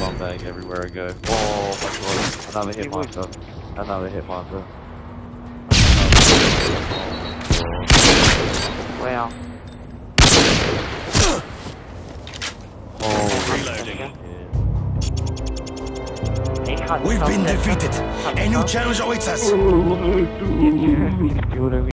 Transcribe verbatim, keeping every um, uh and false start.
bomb bag everywhere I go. Oh my god, another HitMarker. Another HitMarker. Wow. Oh, Reloading. We've been defeated. A new challenge awaits us.